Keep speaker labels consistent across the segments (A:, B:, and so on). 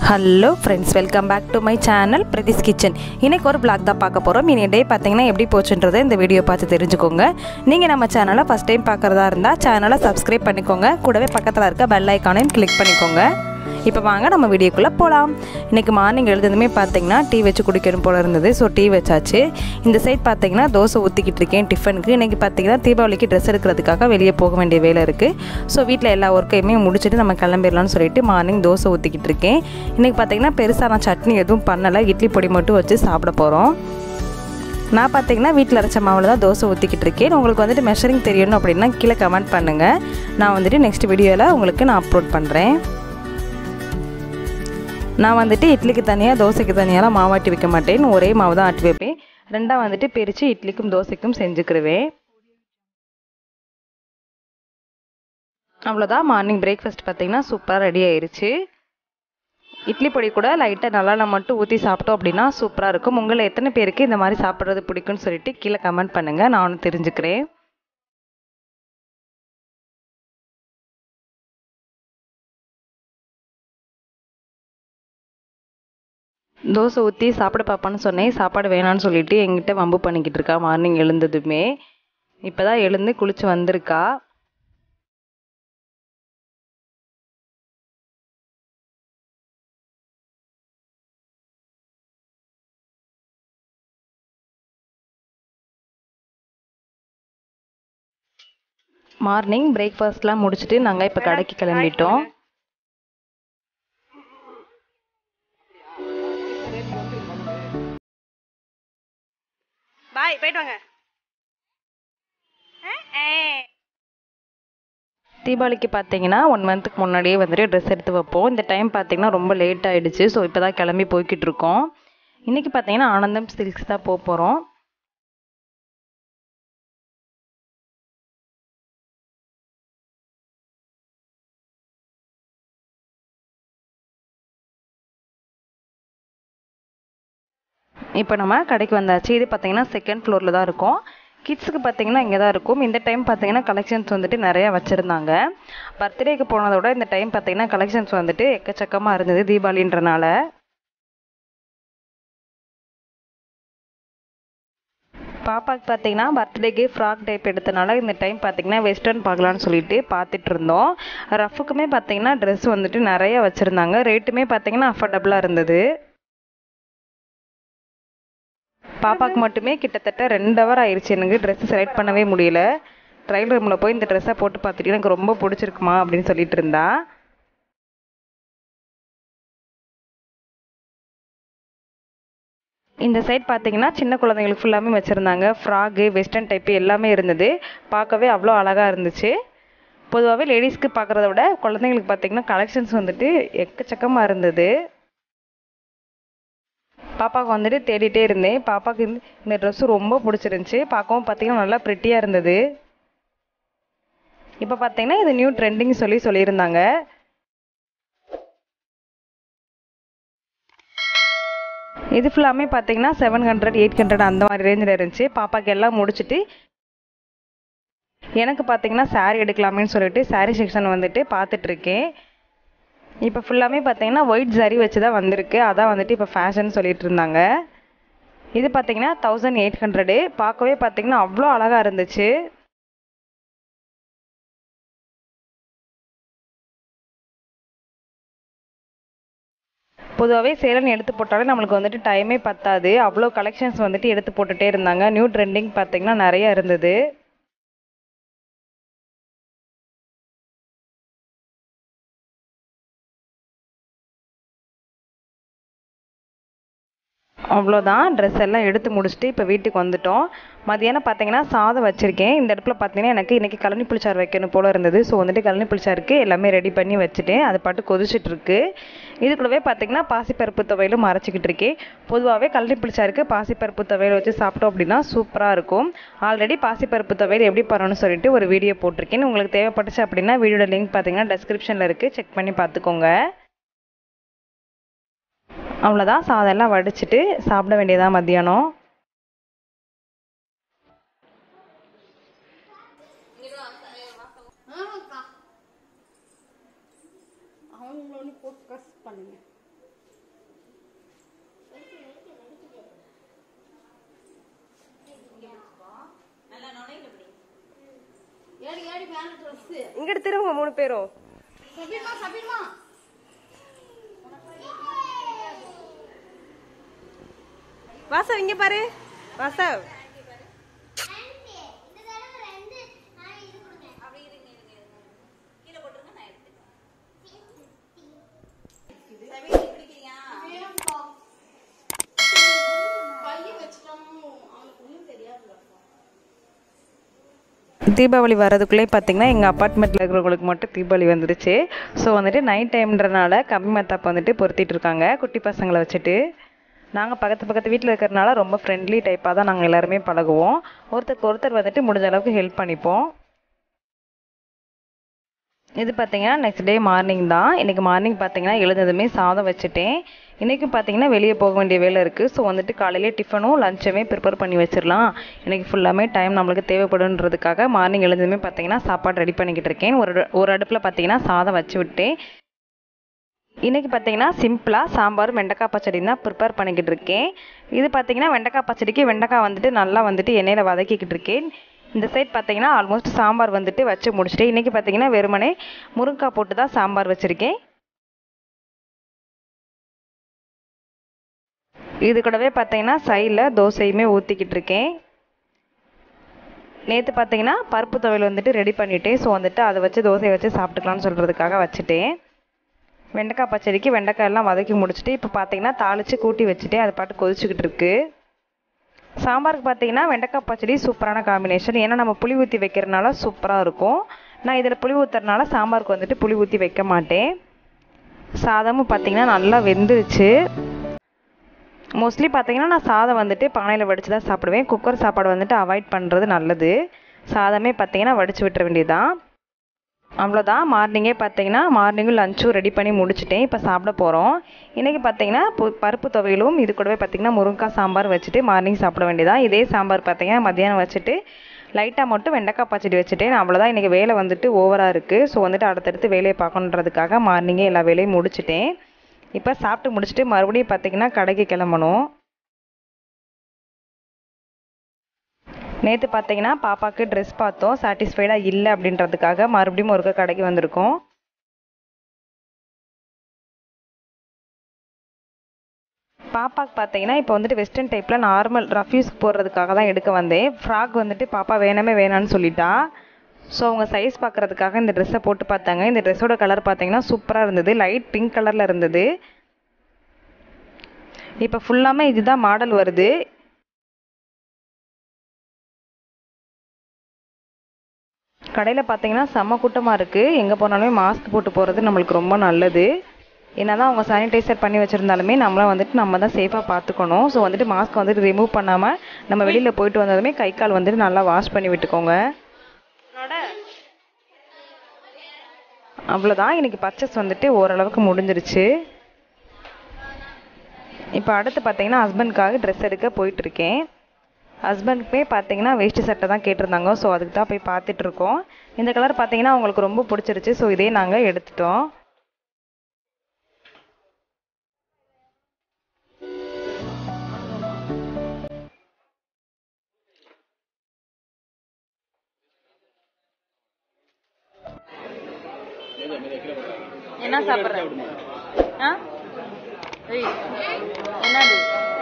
A: Hello friends, welcome back to my channel Prathis kitchen. இன்றைக்கி ஒரு vlog தான் பார்க்க போகிறோம். இனி டே பார்த்தீங்கன்னா எப்படி போச்சுன்றதை இந்த வீடியோ பார்த்து தெரிஞ்சுக்கோங்க. நீங்கள் நம்ம சேனலை ஃபஸ்ட் டைம் பார்க்குறதா இருந்தால் சேனலை சப்ஸ்கிரைப் பண்ணிக்கோங்க. கூடவே பக்கத்தில் இருக்க பெல் ஐக்கானையும் கிளிக் பண்ணிக்கோங்க. இப்போ வாங்க நம்ம வீடியோக்குள்ளே போகலாம். இன்றைக்கி மார்னிங் எழுதுமே பார்த்தீங்கன்னா டீ வச்சு குடிக்கணும் போல் இருந்தது. ஸோ டீ வச்சாச்சு. இந்த சைட் பார்த்தீங்கன்னா தோசை ஊற்றிக்கிட்டு இருக்கேன் டிஃபனுக்கு. இன்றைக்கி பார்த்தீங்கன்னா தீபாவளிக்கு ட்ரெஸ் எடுக்கிறதுக்காக வெளியே போக வேண்டிய வேலை இருக்குது. ஸோ வீட்டில் எல்லா ஒர்க்கையுமே முடிச்சுட்டு நம்ம கிளம்பிடலாம்னு சொல்லிட்டு மார்னிங் தோசை ஊற்றிக்கிட்டு இருக்கேன். இன்றைக்கி பார்த்தீங்கன்னா பெருசாக நான் சட்னி எதுவும் பண்ணலை, இட்லி பொடி மட்டும் வச்சு சாப்பிட போகிறோம். நான் பார்த்தீங்கன்னா வீட்டில் அரைச்ச மாவில் தான் தோசை ஊற்றிக்கிட்டு இருக்கேன். உங்களுக்கு வந்துட்டு மெஷரிங் தெரியணும் அப்படின்னா கீழே கமெண்ட் பண்ணுங்கள். நான் வந்துட்டு நெக்ஸ்ட் வீடியோவில் உங்களுக்கு நான் அப்லோட் பண்ணுறேன். நான் வந்துட்டு இட்லிக்கு தனியாக தோசைக்கு தனியாலாம் மாவு ஆட்டி வைக்க மாட்டேன். ஒரே மாவு தான் ஆட்டி வைப்பேன். ரெண்டாக வந்துட்டு பிரித்து இட்லிக்கும் தோசைக்கும் செஞ்சுக்கிருவேன். அவ்வளோதான். மார்னிங் பிரேக்ஃபாஸ்ட் பார்த்தீங்கன்னா சூப்பராக ரெடி ஆயிடுச்சு. இட்லி பொடி கூட லைட்டாக நல்லா மட்டும் ஊற்றி சாப்பிட்டோம் அப்படின்னா சூப்பராக இருக்கும். உங்களை எத்தனை பேருக்கு இந்த மாதிரி சாப்பிட்றது பிடிக்கும்னு சொல்லிட்டு கீழே கமெண்ட் பண்ணுங்கள், நானும் தெரிஞ்சுக்கிறேன். தோசை ஊற்றி சாப்பிட பார்ப்பான்னு சொன்னேன். சாப்பாடு வேணான்னு சொல்லிட்டு எங்கிட்ட வம்பு பண்ணிக்கிட்டு இருக்கா. மார்னிங் எழுந்ததுமே இப்போ தான் எழுந்து குளிச்சு வந்திருக்கா. மார்னிங் பிரேக்ஃபாஸ்ட்லாம் முடிச்சுட்டு நாங்கள் இப்போ கடைக்கு கிளம்பிட்டோம். பாய், போயிட்டு வாங்க. தீபாவளிக்கு பார்த்தீங்கன்னா 1 மந்த்துக்கு முன்னாடியே வந்துட்டு ட்ரெஸ் எடுத்து வைப்போம். இந்த டைம் பார்த்தீங்கன்னா ரொம்ப லேட் ஆகிடுச்சு. ஸோ இப்போ தான் கிளம்பி போய்கிட்டு இருக்கோம். இன்றைக்கி பார்த்தீங்கன்னா ஆனந்தம் சில்க்ஸ் தான் போக போகிறோம். இப்போ நம்ம கடைக்கு வந்தாச்சு. இது பார்த்தீங்கன்னா செகண்ட் ஃப்ளோரில் தான் இருக்கும். கிட்ஸுக்கு பார்த்தீங்கன்னா இங்கே தான் இருக்கும். இந்த டைம் பார்த்தீங்கன்னா கலெக்ஷன்ஸ் வந்துட்டு நிறையா வச்சுருந்தாங்க. பர்த்டேக்கு போனதை விட இந்த டைம் பார்த்தீங்கன்னா கலெக்ஷன்ஸ் வந்துட்டு எக்கச்சக்கமாக இருந்தது தீபாவளின்றனால. பாப்பாவுக்கு பார்த்தீங்கன்னா பர்த்டேக்கு ஃப்ராக் டைப் எடுத்தனால இந்த டைம் பார்த்தீங்கன்னா வெஸ்டர்ன் பார்க்கலான்னு சொல்லிட்டு பார்த்துட்டு இருந்தோம். ரஃபுக்குமே பார்த்தீங்கன்னா ட்ரெஸ் வந்துட்டு நிறையா வச்சுருந்தாங்க. ரேட்டுமே பார்த்தீங்கன்னா அஃபோர்டபுளாக இருந்தது. பாப்பாவுக்கு மட்டுமே கிட்டத்தட்ட 2 ஹவர் ஆயிடுச்சு எனக்கு ட்ரெஸ் செலக்ட் பண்ணவே முடியல. ட்ரையல் ரூமில் போய் இந்த ட்ரெஸ்ஸை போட்டு பார்த்துட்டு எனக்கு ரொம்ப பிடிச்சிருக்குமா அப்படின்னு சொல்லிட்டு இருந்தா. இந்த சைட் பார்த்தீங்கன்னா சின்ன குழந்தைங்களுக்கு ஃபுல்லாமே வச்சுருந்தாங்க. ஃப்ராகு, வெஸ்டர்ன் டைப்பு எல்லாமே இருந்தது. பார்க்கவே அவ்வளோ அழகாக இருந்துச்சு. பொதுவாகவே லேடிஸ்க்கு பார்க்குறத விட குழந்தைங்களுக்கு பார்த்தீங்கன்னா கலெக்ஷன்ஸ் வந்துட்டு எக்கச்சக்கமாக இருந்தது. பாப்பாவுக்கு வந்துட்டு தேடிட்டே இருந்தேன். பாப்பாவுக்கு இந்த ட்ரெஸ்ஸு ரொம்ப பிடிச்சிருந்துச்சி. பார்க்கவும் பார்த்தீங்கன்னா நல்லா ப்ரிட்டியாக இருந்தது. இப்போ பார்த்தீங்கன்னா இது நியூ ட்ரெண்டிங் சொல்லியிருந்தாங்க. இது ஃபுல்லாமே பார்த்தீங்கன்னா 700, 800 அந்த மாதிரி ரேஞ்சில் இருந்துச்சு. பாப்பாவுக்கு எல்லாம் முடிச்சுட்டு எனக்கு பார்த்தீங்கன்னா சாரீ எடுக்கலாமேன்னு சொல்லிட்டு சாரீ செக்ஷன் வந்துட்டு பார்த்துட்ருக்கேன். இப்போ ஃபுல்லாமே பார்த்தீங்கன்னா ஒயிட் சாரீ வச்சு தான் வந்திருக்கு. அதான் வந்துட்டு இப்போ ஃபேஷன் சொல்லிட்டு இருந்தாங்க. இது பார்த்தீங்கன்னா 1800. பார்க்கவே பார்த்தீங்கன்னா அவ்வளோ அழகாக இருந்துச்சு. பொதுவாகவே சேலன் எடுத்து போட்டாலே நம்மளுக்கு வந்துட்டு டைமே பத்தாது. அவ்வளோ கலெக்ஷன்ஸ் வந்துட்டு எடுத்து போட்டுகிட்டே இருந்தாங்க. நியூ ட்ரெண்டிங் பார்த்தீங்கன்னா நிறையா இருந்தது. அவ்வளோதான். ட்ரெஸ் எல்லாம் எடுத்து முடிச்சுட்டு இப்போ வீட்டுக்கு வந்துட்டோம். மதியானம் பார்த்தீங்கன்னா சாதம் வச்சுருக்கேன். இந்த இடத்துல பார்த்தீங்கன்னா எனக்கு இன்றைக்கி கழனி புளிச்சாறு வைக்கணும் போல் இருந்தது. ஸோ வந்துட்டு கழனி புளிச்சாருக்கு எல்லாமே ரெடி பண்ணி வச்சுட்டேன். அது பாட்டு கொதிச்சிட்ருக்கு. இது கூடவே பார்த்தீங்கன்னா பாசிப்பருப்பு துவையலும் அரைச்சிக்கிட்டு இருக்கேன். பொதுவாகவே கழனி புளிச்சாருக்கு பாசிப்பருப்பு துவையல் வச்சு சாப்பிட்டோம் அப்படின்னா சூப்பராக இருக்கும். ஆல்ரெடி பாசிப்பருப்பு துவையல் எப்படி பண்ணணும்னு சொல்லிட்டு ஒரு வீடியோ போட்டிருக்கேன். உங்களுக்கு தேவைப்பட்டுச்சு அப்படின்னா வீடியோட லிங்க் பார்த்தீங்கன்னா டெஸ்கிரிப்ஷனில் இருக்குது, செக் பண்ணி பார்த்துக்கோங்க. அவ்வளோதான். சாதம் எல்லாம் வடிச்சிட்டு சாப்பிட வேண்டியதான் மத்தியானம். அவங்கள போட்டு ப்ரெஸ் பண்ணுங்க. இங்கிட்டு திரும்ப 3 பேரும். வாசவ் இங்க பாரு. வாசவ் தீபாவளி வரதுக்குள்ளே பார்த்தீங்கன்னா எங்கள் அப்பார்ட்மெண்ட்டில் இருக்கிறவங்களுக்கு மட்டும் தீபாவளி வந்துடுச்சு. ஸோ வந்துட்டு நைட் டைம்ன்றனால கம்பி மத்தாப்பு வந்துட்டு பொருத்திட்டு இருக்காங்க குட்டி பசங்களை வச்சுட்டு. நாங்கள் பக்கத்து வீட்டில் இருக்கிறனால ரொம்ப ஃப்ரெண்ட்லி டைப்பாக தான் நாங்கள் எல்லாருமே பழகுவோம். ஒருத்தருக்கு ஒருத்தர் வந்துட்டு முடிஞ்ச அளவுக்கு ஹெல்ப் பண்ணிப்போம். இது பார்த்தீங்கன்னா நெக்ஸ்ட் டே மார்னிங் தான். இன்றைக்கி மார்னிங் பார்த்தீங்கன்னா எழுந்ததுமே சாதம் வச்சுட்டேன். இன்றைக்கும் பார்த்தீங்கன்னா வெளியே போக வேண்டிய வேலை இருக்குது. ஸோ வந்துட்டு காலையிலே டிஃபனும் லஞ்சுமே ப்ரிப்பேர் பண்ணி வச்சிடலாம். இன்றைக்கி ஃபுல்லாமே டைம் நம்மளுக்கு தேவைப்படுன்றதுக்காக மார்னிங் எழுந்ததுமே பார்த்தீங்கன்னா சாப்பாடு ரெடி பண்ணிக்கிட்டு இருக்கேன். ஒரு அடுப்பில் பார்த்தீங்கன்னா சாதம் வச்சு விட்டேன். இன்றைக்கி பார்த்தீங்கன்னா சிம்பிளாக சாம்பார் வெண்டைக்காய் பச்சடி தான் ப்ரிப்பேர் பண்ணிக்கிட்டு இருக்கேன். இது பார்த்தீங்கன்னா வெண்டைக்காய் பச்சடிக்கு வெண்டைக்காய் வந்துட்டு நல்லா வந்துட்டு எண்ணெயில் வதக்கிக்கிட்டு இருக்கேன். இந்த சைட் பார்த்தீங்கன்னா ஆல்மோஸ்ட் சாம்பார் வந்துட்டு வச்சு முடிச்சுட்டு இன்றைக்கி பார்த்தீங்கன்னா வெறுமனே முருங்கைக்காய் போட்டு தான் சாம்பார் வச்சுருக்கேன். இது கூடவே பார்த்தீங்கன்னா சைடில் தோசையுமே ஊற்றிக்கிட்டு இருக்கேன். நேற்று பார்த்தீங்கன்னா பருப்பு துவையல் வந்துட்டு ரெடி பண்ணிவிட்டேன். ஸோ வந்துட்டு அதை வச்சு தோசையை வச்சு சாப்பிட்டுக்கலான்னு சொல்கிறதுக்காக வச்சுட்டேன். வெண்டைக்காய் பச்சடிக்கு வெண்டைக்காய் எல்லாம் வதக்கி முடிச்சுட்டு இப்போ பார்த்தீங்கன்னா தாளித்து கூட்டி வச்சுட்டேன். அது பாட்டு கொதிச்சுக்கிட்டு இருக்கு. சாம்பாருக்கு பார்த்தீங்கன்னா வெண்டைக்காய் பச்சடி சூப்பரான காம்பினேஷன். ஏன்னா நம்ம புளி ஊற்றி வைக்கிறதுனால சூப்பராக இருக்கும். நான் இதில் புளி ஊற்றுறதுனால சாம்பாருக்கு வந்துட்டு புளி ஊற்றி வைக்க மாட்டேன். சாதமும் பார்த்தீங்கன்னா நல்லா வெந்துருச்சு. மோஸ்ட்லி பார்த்தீங்கன்னா நான் சாதம் வந்துட்டு பானையில் வடித்து தான் சாப்பிடுவேன். குக்கர் சாப்பாடு வந்துட்டு அவாய்ட் பண்ணுறது நல்லது. சாதமே பார்த்தீங்கன்னா வடித்து விட்டுற வேண்டியதுதான். அவ்வளோதான். மார்னிங்கே பார்த்தீங்கன்னா மார்னிங்கும் லஞ்சும் ரெடி பண்ணி முடிச்சுட்டேன். இப்போ சாப்பிட போகிறோம். இன்றைக்கி பார்த்தீங்கன்னா பருப்பு துவையலும் இது கூடவே பார்த்தீங்கன்னா முருங்கைக்காய் சாம்பார் வச்சுட்டு மார்னிங் சாப்பிட வேண்டியதான். இதே சாம்பார் பார்த்தீங்கன்னா மத்தியானம் வச்சுட்டு லைட்டாக மட்டும் வெண்டைக்காய் பச்சடி வச்சுட்டேன். அவ்வளோதான். இன்றைக்கி வேலை வந்துட்டு ஓவராக இருக்குது. ஸோ வந்துட்டு அடுத்தடுத்து வேலையை பார்க்கணுன்றதுக்காக மார்னிங்கே எல்லா வேலையும் முடிச்சுட்டேன். இப்போ சாப்பிட்டு முடிச்சுட்டு மறுபடியும் பார்த்தீங்கன்னா கடைக்கு கிளம்பணும். நேற்று பார்த்தீங்கன்னா பாப்பாவுக்கு ட்ரெஸ் பார்த்தோம். சாட்டிஸ்ஃபைடாக இல்லை அப்படின்றதுக்காக மறுபடியும் ஒருக்க கடைக்கு வந்திருக்கோம். பாப்பாவுக்கு பார்த்தீங்கன்னா இப்போ வந்துட்டு வெஸ்டர்ன் டைப்பில் நார்மல் ரஃப்யூஸ்க்கு போடுறதுக்காக தான் எடுக்க வந்தேன். ஃப்ராக் வந்துட்டு பாப்பா வேணான்னு சொல்லிட்டா. ஸோ அவங்க சைஸ் பார்க்குறதுக்காக இந்த ட்ரெஸ்ஸை போட்டு பார்த்தாங்க. இந்த ட்ரெஸ்ஸோட கலர் பார்த்தீங்கன்னா சூப்பராக இருந்தது. லைட் பிங்க் கலரில் இருந்தது. இப்போ ஃபுல்லாமே இதுதான் மாடல் வருது. கடையில் பார்த்தீங்கன்னா செம்ம கூட்டமாக இருக்குது. எங்கே போனாலுமே மாஸ்க் போட்டு போகிறது நம்மளுக்கு ரொம்ப நல்லது. என்ன தான் அவங்க சானிடைசர் பண்ணி வச்சுருந்தாலுமே நம்மளாம் வந்துட்டு நம்ம தான் சேஃபாக பார்த்துக்கணும். ஸோ வந்துட்டு மாஸ்க் வந்துட்டு ரிமூவ் பண்ணாமல் நம்ம வெளியில் போயிட்டு வந்ததுமே கை கால் வந்துட்டு நல்லா வாஷ் பண்ணி விட்டுக்கோங்க. அவ்வளோதான். இன்றைக்கி பர்ச்சேஸ் வந்துட்டு ஓரளவுக்கு முடிஞ்சிருச்சு. இப்போ அடுத்து பார்த்தீங்கன்னா ஹஸ்பண்ட்காக ட்ரெஸ் எடுக்க போயிட்டுருக்கேன். ஹஸ்பண்ட்க்குமே பார்த்தீங்கன்னா வேஷ்டி சட்டை தான் கேட்டிருந்தாங்க. ஸோ அதுக்கு தான் போய் பார்த்துட்ருக்கோம். இந்த கலர் பார்த்தீங்கன்னா அவங்களுக்கு ரொம்ப பிடிச்சிருச்சு. ஸோ இதே நாங்கள் எடுத்துட்டோம். என்ன சாப்பிட்றேன்? என்னது?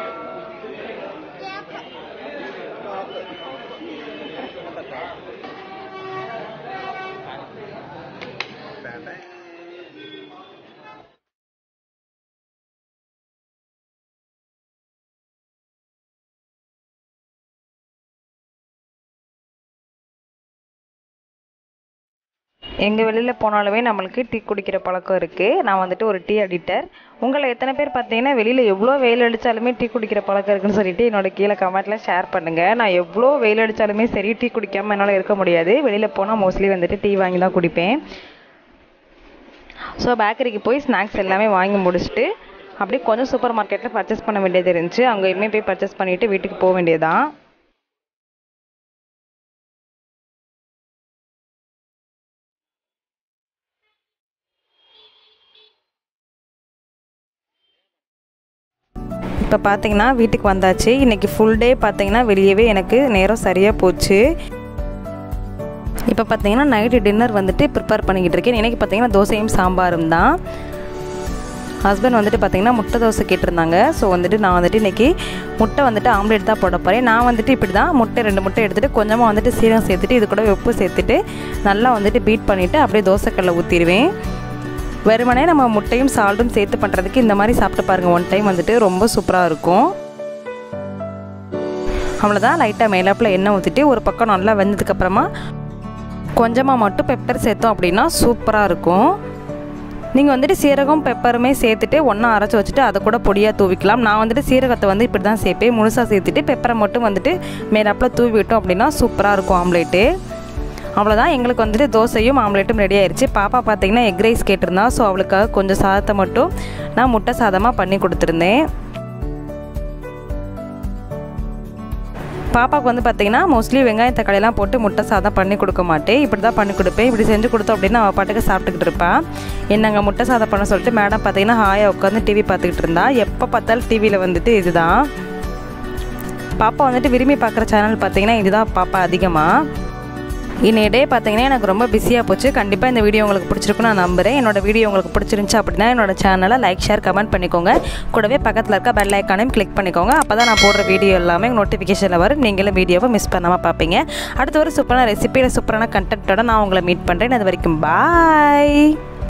A: எங்கே வெளியில் போனாலுமே நம்மளுக்கு டீ குடிக்கிற பழக்கம் இருக்குது. நான் வந்துட்டு ஒரு டீ அடிக்டர். உங்களை எத்தனை பேர் பார்த்தீங்கன்னா வெளியில் எவ்வளோ வெயில் அடித்தாலுமே டீ குடிக்கிற பழக்கம் இருக்குன்னு சொல்லிட்டு என்னோட கீழே கமெண்ட்டில் ஷேர் பண்ணுங்கள். நான் எவ்வளோ வெயில் அடித்தாலுமே சரி டீ குடிக்காமல் என்னால் இருக்க முடியாது. வெளியில் போனால் மோஸ்ட்லி வந்துட்டு டீ வாங்கி தான் குடிப்பேன். ஸோ பேக்கரிக்கு போய் ஸ்நாக்ஸ் எல்லாமே வாங்கி முடிச்சுட்டு அப்படியே கொஞ்சம் சூப்பர் மார்க்கெட்டில் பர்ச்சேஸ் பண்ண வேண்டியது இருந்துச்சு. அங்கேயுமே போய் பர்ச்சேஸ் பண்ணிவிட்டு வீட்டுக்கு போக வேண்டியதான். இப்போ பார்த்தீங்கன்னா வீட்டுக்கு வந்தாச்சு. இன்றைக்கி ஃபுல் டே பார்த்தீங்கன்னா வெளியவே எனக்கு நேரம் சரியாக போச்சு. இப்போ பார்த்தீங்கன்னா நைட்டு டின்னர் வந்துட்டு ப்ரிப்பேர் பண்ணிக்கிட்டு இருக்கேன். இன்றைக்கி பார்த்தீங்கன்னா தோசையும் சாம்பாரும் தான். ஹஸ்பண்ட் வந்துட்டு பார்த்திங்கன்னா முட்டை தோசை கேட்டிருந்தாங்க. ஸோ வந்துட்டு நான் வந்துட்டு இன்றைக்கி முட்டை வந்துட்டு ஆம்லேட் தான் போட போகிறேன். நான் வந்துட்டு இப்படி தான் முட்டை 2 முட்டை எடுத்துகிட்டு கொஞ்சமாக வந்துட்டு சீரகம் சேர்த்துட்டு இது கூட உப்பு சேர்த்துட்டு நல்லா வந்துட்டு பீட் பண்ணிவிட்டு அப்படியே தோசைக்கல்ல ஊற்றிடுவேன். வெறுமனே நம்ம முட்டையும் சால்ட்டும் சேர்த்து பண்ணுறதுக்கு இந்த மாதிரி சாப்பிட்டு பாருங்கள். ஒன் டைம் வந்துட்டு ரொம்ப சூப்பராக இருக்கும். அவ்வளோதான். லைட்டாக மேலாப்பில் எண்ணெய் ஊற்றிட்டு ஒரு பக்கம் நல்லா வெந்ததுக்கப்புறமா கொஞ்சமாக மட்டும் பெப்பர் சேர்த்தோம் அப்படின்னா சூப்பராக இருக்கும். நீங்கள் வந்துட்டு சீரகம் பெப்பருமே சேர்த்துட்டு ஒன்றா அரைச்சி வச்சுட்டு அதை கூட பொடியாக தூவிக்கலாம். நான் வந்துட்டு சீரகத்தை வந்து இப்படி தான் சேர்ப்பேன். முழுசாக சேர்த்துட்டு பெப்பரை மட்டும் வந்துட்டு மேலாப்பில் தூவி விட்டோம் அப்படின்னா சூப்பராக இருக்கும் ஆம்லேட்டு. அவ்வளோதான். எங்களுக்கு வந்துட்டு தோசையும் ஆம்லேட்டும் ரெடி ஆயிடுச்சு. பாப்பா பார்த்திங்கன்னா எக் ரைஸ் கேட்டிருந்தா. ஸோ அவளுக்காக கொஞ்சம் சாதத்தை மட்டும் நான் முட்டை சாதமாக பண்ணி கொடுத்துருந்தேன். பாப்பாவுக்கு வந்து பார்த்திங்கன்னா மோஸ்ட்லி வெங்காயம் தக்காளியெல்லாம் போட்டு முட்டை சாதம் பண்ணி கொடுக்க மாட்டேன். இப்படி தான் பண்ணி கொடுப்பேன். இப்படி செஞ்சு கொடுத்தோம் அப்படின்னா அவள் பாட்டுக்கு சாப்பிட்டுக்கிட்டு இருப்பாள். என்னங்க முட்டை சாதம் பண்ண சொல்லிட்டு மேடம் பார்த்திங்கன்னா ஹாயாக உட்காந்து டிவி பார்த்துக்கிட்டு இருந்தா. எப்போ பார்த்தாலும் டிவியில் வந்துட்டு இதுதான் பாப்பா வந்துட்டு விரும்பி பார்க்குற சேனல் பார்த்திங்கன்னா இதுதான் பாப்பா அதிகமாக. இன்னைய டே பார்த்திங்கன்னா எனக்கு ரொம்ப பிஸியாக போச்சு. கண்டிப்பாக இந்த வீடியோ உங்களுக்கு பிடிச்சிருக்குன்னு நான் நம்புகிறேன். என்னோடய வீடியோ உங்களுக்கு பிடிச்சிருந்துச்சு அப்படின்னா என்னோடய சேனலை லைக் ஷேர் கமெண்ட் பண்ணிக்கோங்க. கூடவே பக்கத்தில் இருக்க பெல் ஐக்கானையும் கிளிக் பண்ணிக்கோங்க. அப்போ தான் நான் போடுற வீடியோ எல்லாமே நோட்டிஃபிகேஷனில் வரும். நீங்களும் வீடியோவை மிஸ் பண்ணாமல் பார்ப்பீங்க. அடுத்த ஒரு சூப்பரான ரெசிபியில் சூப்பரான கண்டென்ட்டோட நான் உங்களை மீட் பண்ணுறேன். அது வரைக்கும் பாய்.